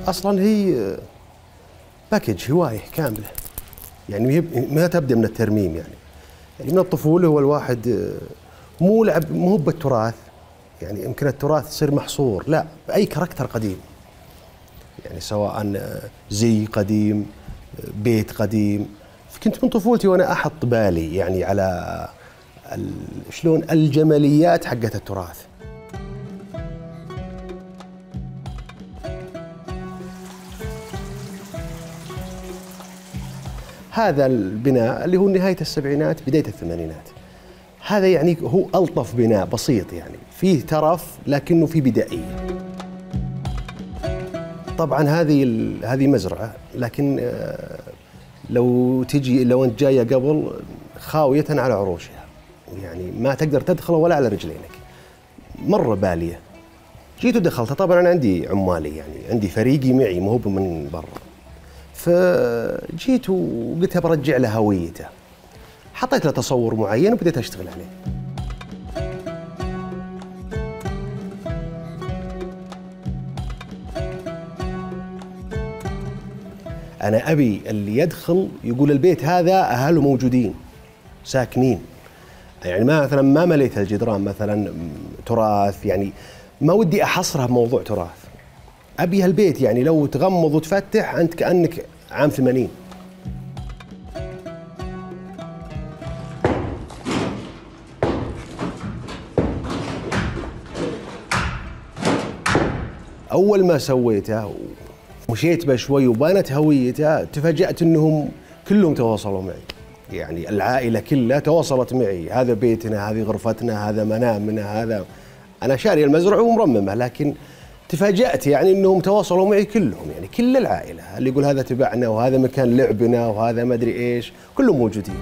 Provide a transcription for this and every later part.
اصلا هي باكج هوايه كامله، يعني ما تبدا من الترميم يعني من الطفوله هو الواحد مو بالتراث، يعني يمكن التراث يصير محصور، لا باي كاركتر قديم، يعني سواء زي قديم بيت قديم. كنت من طفولتي وانا احط بالي يعني على شلون الجماليات حقت التراث. هذا البناء اللي هو نهاية السبعينات بداية الثمانينات، هذا يعني هو ألطف بناء بسيط، يعني فيه ترف لكنه فيه بدائية. طبعا هذه مزرعة، لكن لو أنت جاية قبل خاوية على عروشها، يعني ما تقدر تدخل ولا على رجلينك، مرة بالية. جيت ودخلتها، طبعا أنا عندي عمالي، يعني عندي فريقي معي مو من برا، فجيت وقلت برجع له هويته، حطيت له تصور معين وبديت اشتغل عليه. انا ابي اللي يدخل يقول البيت هذا اهله موجودين ساكنين، يعني ما مليت الجدران مثلا تراث، يعني ما ودي احصرها بموضوع تراث، ابي هالبيت يعني لو تغمض وتفتح انت كانك عام 80. اول ما سويته ومشيت به شوي وبانت هويته، تفاجأت انهم كلهم تواصلوا معي، يعني العائله كلها تواصلت معي، هذا بيتنا، هذه غرفتنا، هذا منامنا، هذا انا شاري المزرعه ومرممه، لكن تفاجأت يعني انهم تواصلوا معي كلهم، يعني كل العائله، اللي يقول هذا تبعنا وهذا مكان لعبنا وهذا ما ادري ايش، كلهم موجودين.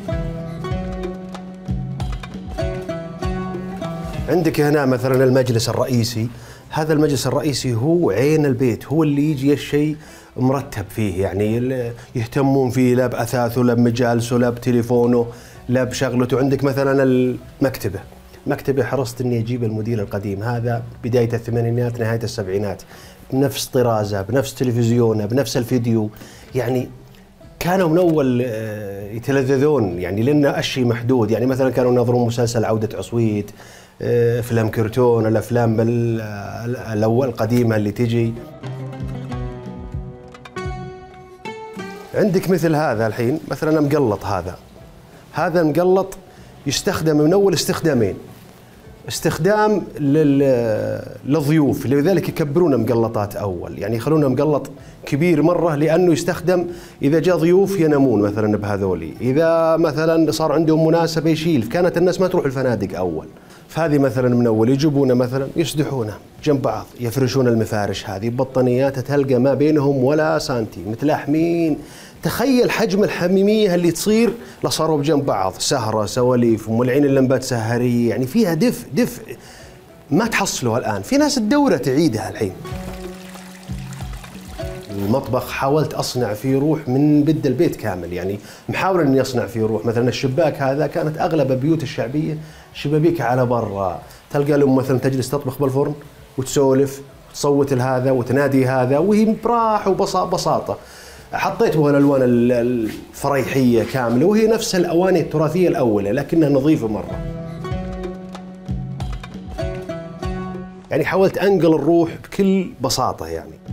عندك هنا مثلا المجلس الرئيسي، هذا المجلس الرئيسي هو عين البيت، هو اللي يجي الشيء مرتب فيه، يعني يهتمون فيه لا بأثاثه لا بمجالسه لا بتليفونه لا بشغلته. عندك مثلا مكتبة حرصت اني اجيب الموديل القديم، هذا بداية الثمانينات نهاية السبعينات، بنفس طرازه بنفس تلفزيونه بنفس الفيديو، يعني كانوا من اول يتلذذون، يعني لان الشيء محدود، يعني مثلا كانوا ينظرون مسلسل عودة عصويت، افلام كرتون، الافلام القديمه اللي تجي. عندك مثل هذا الحين مثلا مقلط، هذا مقلط يستخدم من اول استخدامين، استخدام للضيوف، لذلك يكبرون مقلطات اول، يعني يخلونه مقلط كبير مره، لانه يستخدم اذا جاء ضيوف ينامون مثلا بهذولي، اذا مثلا صار عندهم مناسبه يشيل، كانت الناس ما تروح الفنادق اول، فهذه مثلا من اول يجيبونه مثلا يسدحونه جنب بعض، يفرشون المفارش هذه بطانيات تلقى ما بينهم ولا سنتي متلاحمين. تخيل حجم الحميميه اللي تصير لو صاروا بجنب بعض، سهره سواليف ومولعين اللمبات سهريه، يعني فيها دفء ما تحصلوها الان، في ناس تدوره تعيدها الحين. المطبخ حاولت اصنع فيه روح من بد البيت كامل، يعني محاول اني اصنع فيه روح، مثلا الشباك هذا كانت اغلب البيوت الشعبيه شبابيك على برا، تلقى الام مثلا تجلس تطبخ بالفرن وتسولف وتصوت لهذا وتنادي هذا، وهي براح وبساطه. حطيت بها الالوان الفريحيه كامله، وهي نفس الاواني التراثيه الاولى لكنها نظيفه مره. يعني حاولت انقل الروح بكل بساطه يعني.